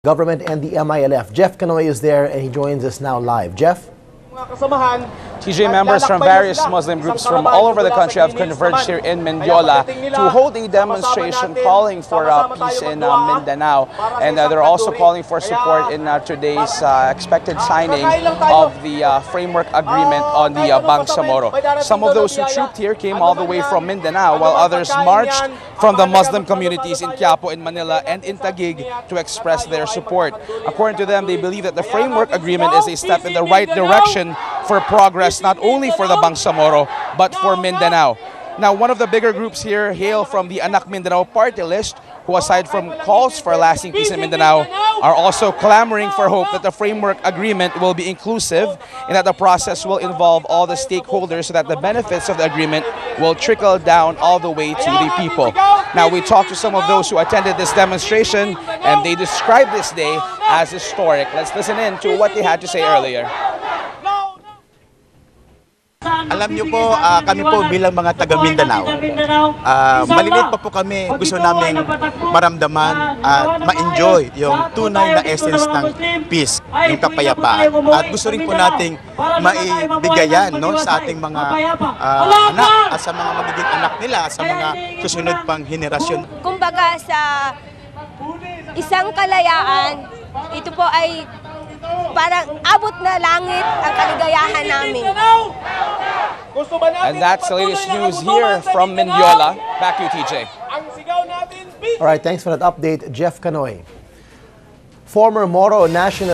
government and the MILF. Jeff Canoy is there and he joins us now live. Jeff? TJ, members from various Muslim groups from all over the country have converged here in Mendiola to hold a demonstration calling for peace in Mindanao. And they're also calling for support in today's expected signing of the framework agreement on the Bangsamoro. Some of those who trooped here came all the way from Mindanao, while others marched from the Muslim communities in Quiapo, in Manila, and in Taguig to express their support. According to them, they believe that the framework agreement is a step in the right direction for progress, not only for the Bangsamoro, but for Mindanao. Now, one of the bigger groups here hail from the Anak Mindanao party list, who aside from calls for lasting peace in Mindanao, are also clamoring for hope that the framework agreement will be inclusive and that the process will involve all the stakeholders so that the benefits of the agreement will trickle down all the way to the people. Now, we talked to some of those who attended this demonstration and they described this day as historic. Let's listen in to what they had to say earlier. Alam niyo po, kami po bilang mga taga Mindanao, maliliit pa po kami, gusto namin maramdaman at ma-enjoy yung tunay na essence ng peace, yung kapayapaan. At gusto rin po nating maibigayan, no, sa ating mga anak at sa mga magiging anak nila, sa mga susunod pang henerasyon. Kumbaga sa isang kalayaan, ito po ay parang abot na langit ang kaligayahan namin. And that's the latest news here from Mendiola. Back to you, TJ. All right, thanks for that update, Jeff Canoy. Former Moro National